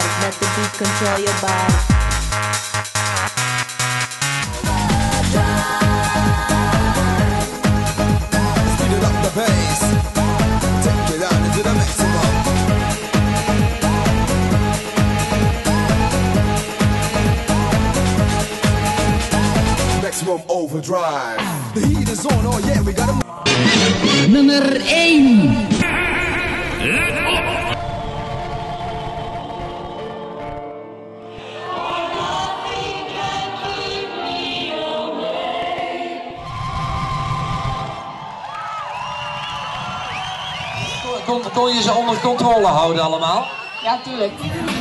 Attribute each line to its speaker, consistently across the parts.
Speaker 1: automatic. Let the beat control your body.
Speaker 2: Speed it up the bass. Take it down into the maximum. Maximum overdrive. The heat is on, oh yeah, we got him.
Speaker 3: Nummer 1.
Speaker 4: Kon je ze onder controle houden allemaal?
Speaker 5: Ja, tuurlijk.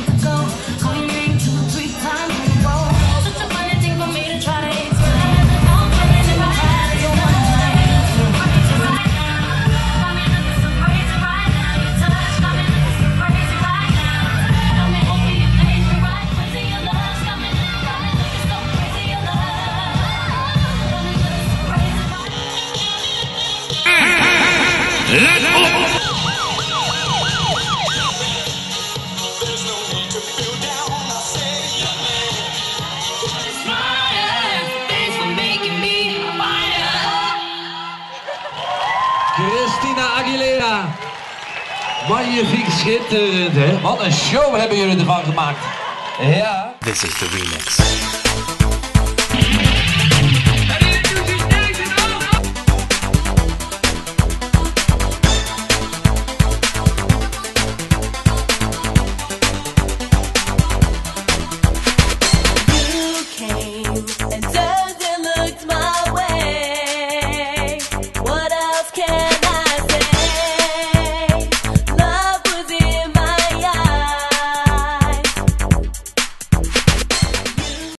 Speaker 4: Christina Aguilera. Magnifiek, schitterend, hè? Wat een show hebben jullie ervan gemaakt. Ja.
Speaker 6: This is the remix.